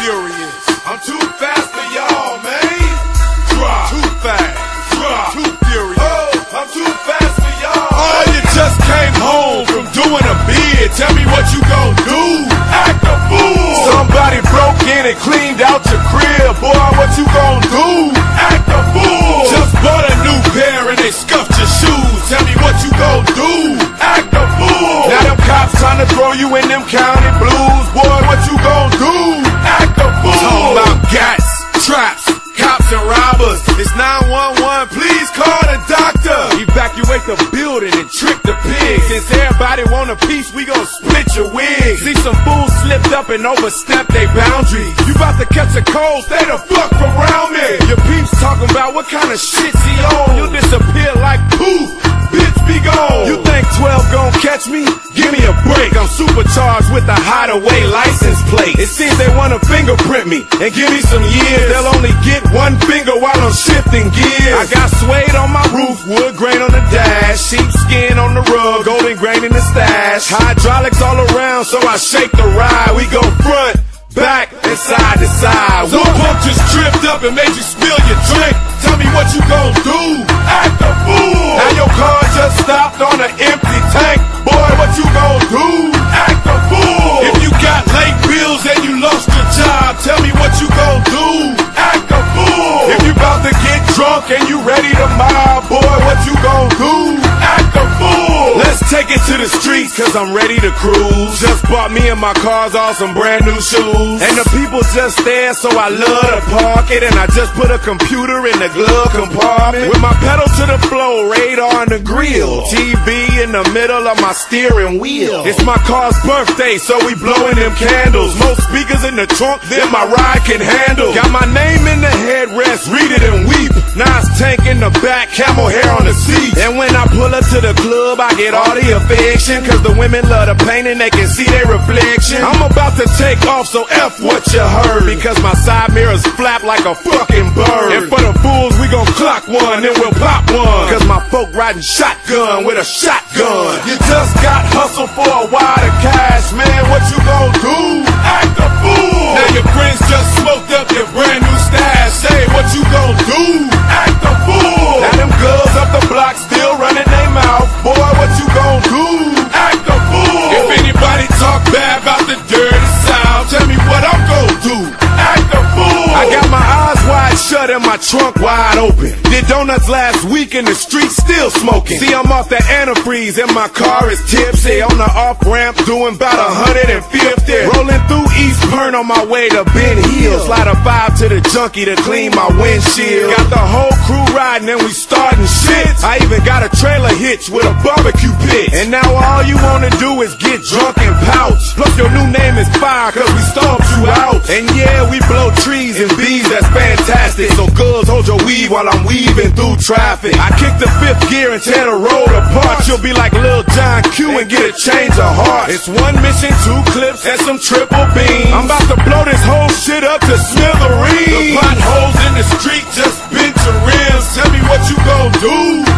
furious. I'm too fast for y'all, man. Drop. Too fast. Drop. Too furious. Oh, I'm too fast for y'all. Oh, you just came home from doing a bid. Tell me what you gon' do. Act a fool. Somebody broke in and cleaned out your crib. Boy, what you gon' do? Act a fool. Just bought a new pair and they scuffed your shoes. Tell me what you gon' do. Act a fool. Now them cops trying to throw you in them county blues. Boy, what you gon' do? Act a fool. Talking about gats, traps, cops and robbers. It's 911, please call the doctor. Evacuate the building and trick the pigs. Since everybody want a piece, we gon' split your wig. See some fools slipped up and overstepped their boundaries. You about to catch a cold, stay the fuck around me. Your peeps talking about what kind of shit's he on. You'll disappear like poof, bitch be gone. You think 12 gon' catch me? Give me a break. I'm supercharged with a hideaway license plate. It seems they wanna fingerprint me and give me some years. They'll only get one finger while I'm shifting gears. I got suede on my roof, wood grain on the dash, sheepskin on the rug, golden grain in the stash, hydraulics all around so I shake the ride. We go front, back, and side to side. Some punk just tripped up and made you spill your drink. Tell me what you gon' do. Act a fool. Now your car just stopped on an empty tank. Boy, what you gon' do? Act a fool. If you got late bills and you lost your job, tell me what you gon' do. Act a fool. If you about to get drunk and you ready to mob, boy, what you gon' do? Act a fool. Let's take it to the streets, cause I'm ready to cruise. Just bought me and my cars all some brand new shoes. And the people just there, so I love to park it. And I just put a computer in the glove compartment. With my pedal to the floor, radar on the grill, TV in the middle of my steering wheel. It's my car's birthday, so we blowing them candles. Most speakers in the trunk than my ride can handle. Got my name in the headrest, read it and weep. Nice tank in the back, camel hair on the seat. And when I pull up to the club, I get all the affection, cause the women love the paint and they can see their reflection. I'm about to take off, so F what you heard, because my side mirrors flap like a fucking bird. And for the fools, we gon' clock one, then we'll pop one, cause my folk riding shotgun with a shotgun. You just got hustled for a wad of cash, man, what you gon' do? Act a fool. Now your friends just smoked up your brand new stash. Say what you gon' do? Act a fool. Now them girls up the block still running their mouth. Boy, what you gon' do? Act a fool. If anybody talk bad about the dirty South, tell me what I'm gon' do. Act a fool. I got my eyes wide shut and my trunk wide open. Did donuts last week in the street, still smoking. See, I'm off that antifreeze and my car is tipsy. On the off-ramp doing about 150. Rolling through East Pern on my way to Ben Hill. Slide a 5 to the junkie to clean my windshield. Got the whole crew riding and we starting shit. I even got a trailer hitch with a barbecue pit. And now all you wanna do is get drunk and pouch. Plus your new name is Fire, cause we stomped you out. And yeah, we blow trees and bees, that's fantastic. So girls, hold your weave while I'm weaving through traffic. I kick the 5th gear and tear the road apart. You'll be like Lil John Q and get a change of heart. It's one mission, 2 clips, and some triple beams. I'm about to blow this whole shit up to smithereens. The potholes in the street just bent your rims. Tell me what you gon' do.